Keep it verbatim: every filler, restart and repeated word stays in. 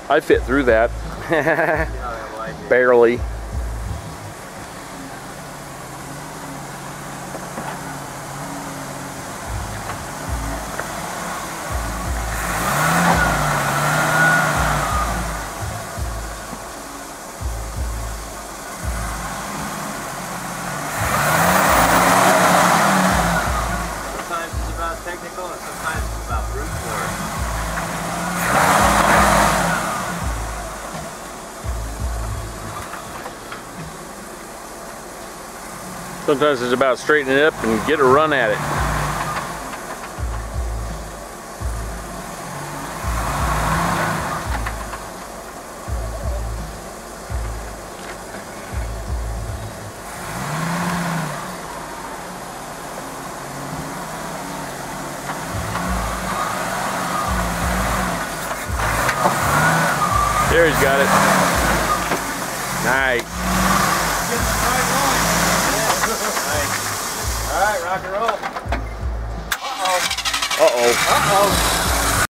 I fit through that. Barely. Sometimes it's about straightening it up and get a run at it. There, he's got it. Nice. All right, rock and roll. Uh-oh. Uh-oh. Uh-oh.